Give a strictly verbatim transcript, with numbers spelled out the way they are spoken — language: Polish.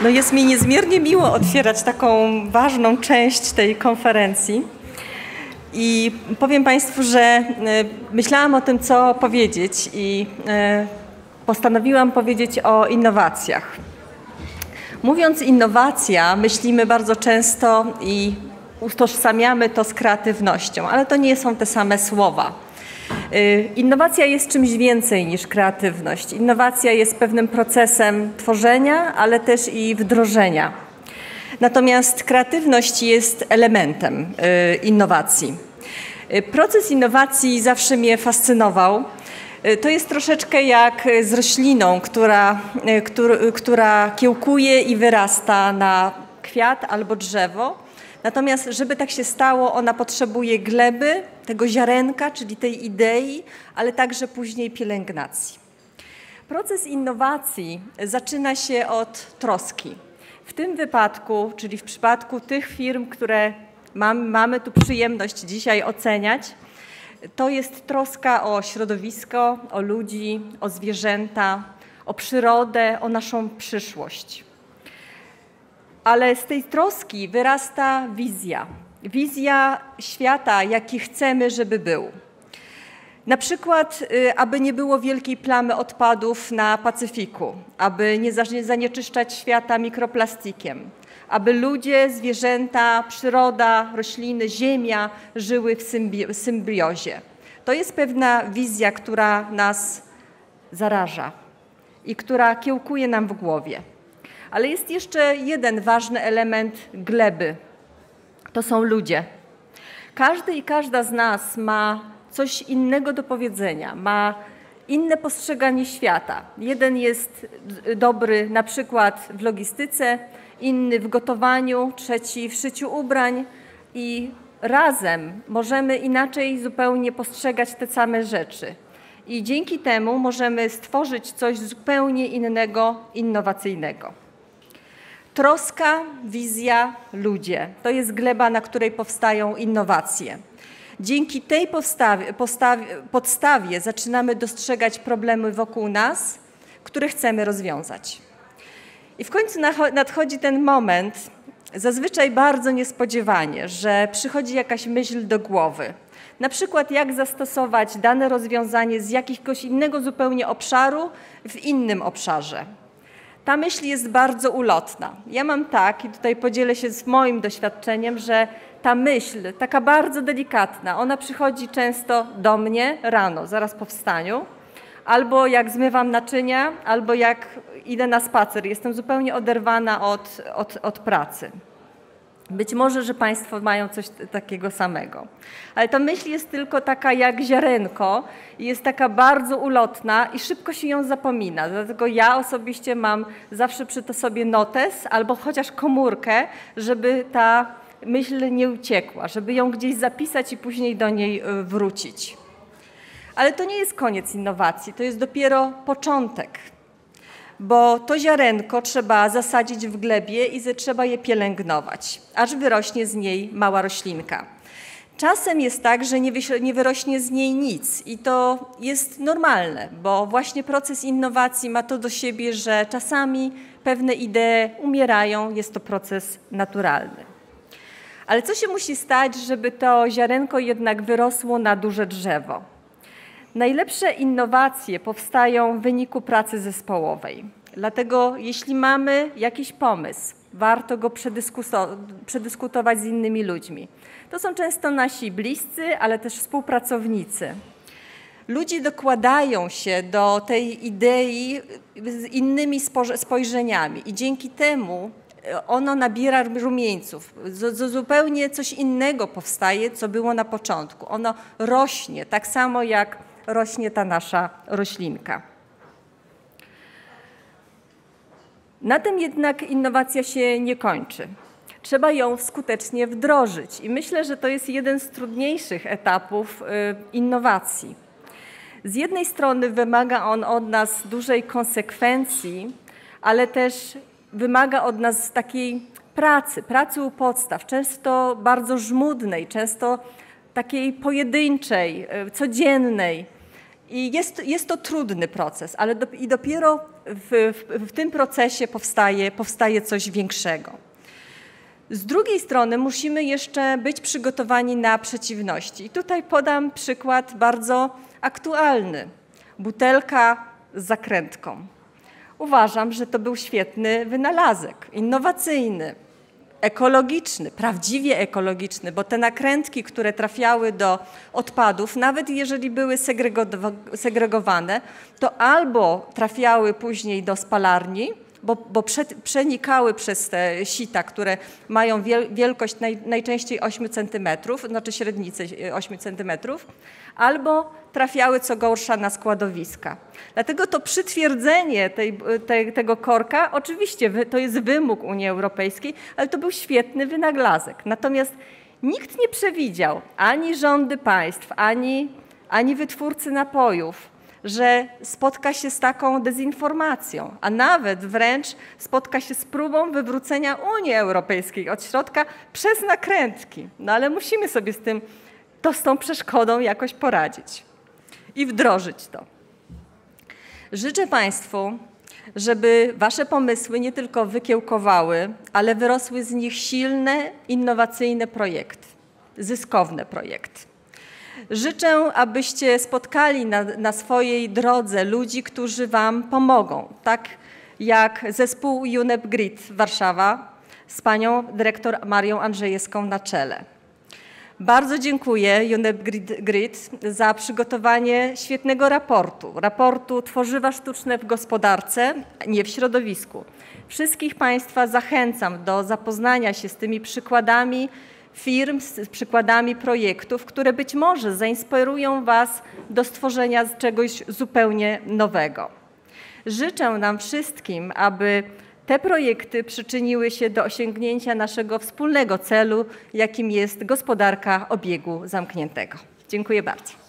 No jest mi niezmiernie miło otwierać taką ważną część tej konferencji i powiem Państwu, że myślałam o tym, co powiedzieć i postanowiłam powiedzieć o innowacjach. Mówiąc innowacja, myślimy bardzo często i utożsamiamy to z kreatywnością, ale to nie są te same słowa. Innowacja jest czymś więcej niż kreatywność. Innowacja jest pewnym procesem tworzenia, ale też i wdrożenia. Natomiast kreatywność jest elementem innowacji. Proces innowacji zawsze mnie fascynował. To jest troszeczkę jak z rośliną, która, która kiełkuje i wyrasta na kwiat albo drzewo. Natomiast, żeby tak się stało, ona potrzebuje gleby, tego ziarenka, czyli tej idei, ale także później pielęgnacji. Proces innowacji zaczyna się od troski. W tym wypadku, czyli w przypadku tych firm, które mam, mamy tu przyjemność dzisiaj oceniać, to jest troska o środowisko, o ludzi, o zwierzęta, o przyrodę, o naszą przyszłość. Ale z tej troski wyrasta wizja. Wizja świata, jaki chcemy, żeby był. Na przykład, aby nie było wielkiej plamy odpadów na Pacyfiku, aby nie zanieczyszczać świata mikroplastikiem, aby ludzie, zwierzęta, przyroda, rośliny, ziemia żyły w symbi- symbiozie. To jest pewna wizja, która nas zaraża i która kiełkuje nam w głowie. Ale jest jeszcze jeden ważny element gleby. To są ludzie. Każdy i każda z nas ma coś innego do powiedzenia, ma inne postrzeganie świata. Jeden jest dobry na przykład w logistyce, inny w gotowaniu, trzeci w szyciu ubrań i razem możemy inaczej zupełnie postrzegać te same rzeczy. I dzięki temu możemy stworzyć coś zupełnie innego, innowacyjnego. Troska, wizja, ludzie. To jest gleba, na której powstają innowacje. Dzięki tej podstawie, postawie, podstawie zaczynamy dostrzegać problemy wokół nas, które chcemy rozwiązać. I w końcu nadchodzi ten moment, zazwyczaj bardzo niespodziewanie, że przychodzi jakaś myśl do głowy. Na przykład jak zastosować dane rozwiązanie z jakiegoś innego zupełnie obszaru w innym obszarze. Ta myśl jest bardzo ulotna. Ja mam tak, i tutaj podzielę się z moim doświadczeniem, że ta myśl, taka bardzo delikatna, ona przychodzi często do mnie rano, zaraz po wstaniu, albo jak zmywam naczynia, albo jak idę na spacer. Jestem zupełnie oderwana od, od, od pracy. Być może, że Państwo mają coś takiego samego. Ale ta myśl jest tylko taka jak ziarenko i jest taka bardzo ulotna i szybko się ją zapomina. Dlatego ja osobiście mam zawsze przy to sobie notes albo chociaż komórkę, żeby ta myśl nie uciekła, żeby ją gdzieś zapisać i później do niej wrócić. Ale to nie jest koniec innowacji, to jest dopiero początek. Bo to ziarenko trzeba zasadzić w glebie i trzeba je pielęgnować, aż wyrośnie z niej mała roślinka. Czasem jest tak, że nie wyrośnie z niej nic i to jest normalne, bo właśnie proces innowacji ma to do siebie, że czasami pewne idee umierają, jest to proces naturalny. Ale co się musi stać, żeby to ziarenko jednak wyrosło na duże drzewo? Najlepsze innowacje powstają w wyniku pracy zespołowej. Dlatego jeśli mamy jakiś pomysł, warto go przedyskutować z innymi ludźmi. To są często nasi bliscy, ale też współpracownicy. Ludzie dokładają się do tej idei z innymi spojrzeniami i dzięki temu ono nabiera rumieńców. Zupełnie coś innego powstaje, co było na początku. Ono rośnie, tak samo jak rośnie ta nasza roślinka. Na tym jednak innowacja się nie kończy. Trzeba ją skutecznie wdrożyć i myślę, że to jest jeden z trudniejszych etapów innowacji. Z jednej strony wymaga on od nas dużej konsekwencji, ale też wymaga od nas takiej pracy, pracy u podstaw, często bardzo żmudnej, często takiej pojedynczej, codziennej. I jest, jest to trudny proces, ale do, i dopiero w, w, w tym procesie powstaje, powstaje coś większego. Z drugiej strony musimy jeszcze być przygotowani na przeciwności. I tutaj podam przykład bardzo aktualny. Butelka z zakrętką. Uważam, że to był świetny wynalazek, innowacyjny, ekologiczny, prawdziwie ekologiczny, bo te nakrętki, które trafiały do odpadów, nawet jeżeli były segregowane, to albo trafiały później do spalarni, bo, bo prze, przenikały przez te sita, które mają wiel, wielkość naj, najczęściej osiem centymetrów, znaczy średnicę osiem centymetrów, albo trafiały, co gorsza, na składowiska. Dlatego to przytwierdzenie tej, tej, tego korka, oczywiście to jest wymóg Unii Europejskiej, ale to był świetny wynalazek. Natomiast nikt nie przewidział, ani rządy państw, ani, ani wytwórcy napojów, że spotka się z taką dezinformacją, a nawet wręcz spotka się z próbą wywrócenia Unii Europejskiej od środka przez nakrętki. No ale musimy sobie z tym, to z tą przeszkodą jakoś poradzić i wdrożyć to. Życzę Państwu, żeby Wasze pomysły nie tylko wykiełkowały, ale wyrosły z nich silne, innowacyjne projekty, zyskowne projekty. Życzę, abyście spotkali na, na swojej drodze ludzi, którzy Wam pomogą, tak jak zespół U N E P Grid Warszawa z panią dyrektor Marią Andrzejewską na czele. Bardzo dziękuję U N E P Grid za przygotowanie świetnego raportu, raportu Tworzywa sztuczne w gospodarce, nie w środowisku. Wszystkich Państwa zachęcam do zapoznania się z tymi przykładami firm, z przykładami projektów, które być może zainspirują Was do stworzenia czegoś zupełnie nowego. Życzę nam wszystkim, aby te projekty przyczyniły się do osiągnięcia naszego wspólnego celu, jakim jest gospodarka obiegu zamkniętego. Dziękuję bardzo.